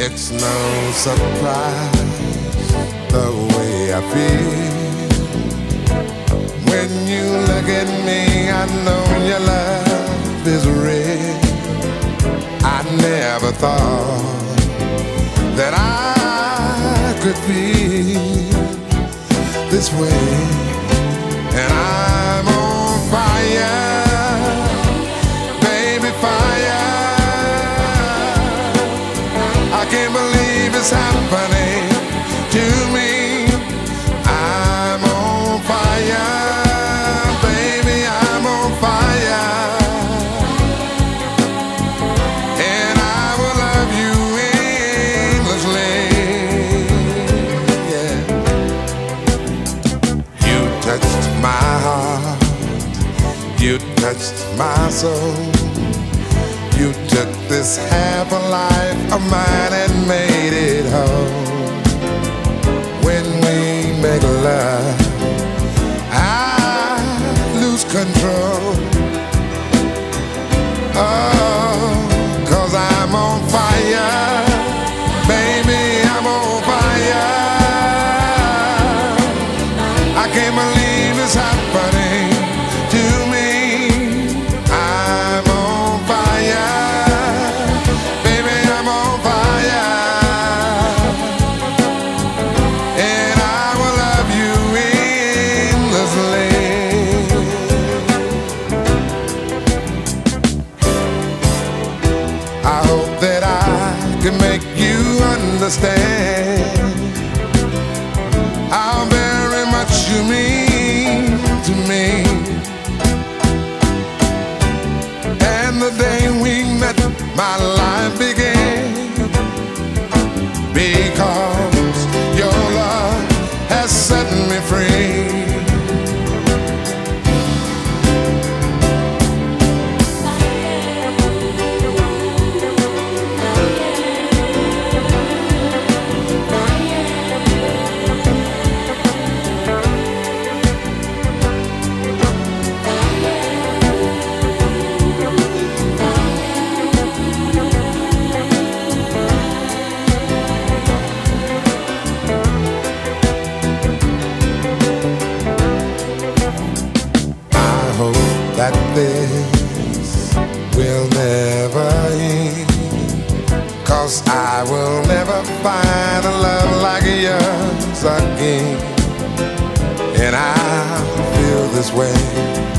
It's no surprise the way I feel. When you look at me, I know your love is real. I never thought that I could feel this way. And I'm on fire, baby, fire. I can't believe it's happening to me. I'm on fire, baby, I'm on fire. And I will love you endlessly, yeah. You touched my heart, you touched my soul. You took this half a life of mine and made it whole. When we make love, I lose control. Oh, 'cause I'm on fire, baby, I'm on fire. I can't believe it's happening to me. I'm on fire, baby, I'm on fire. And I will love you endlessly. I hope that I can make you understand how very much you mean to me. And the day we met, my life began, because your love has set me free. That this will never end, 'cause I will never find a love like yours again. And I feel this way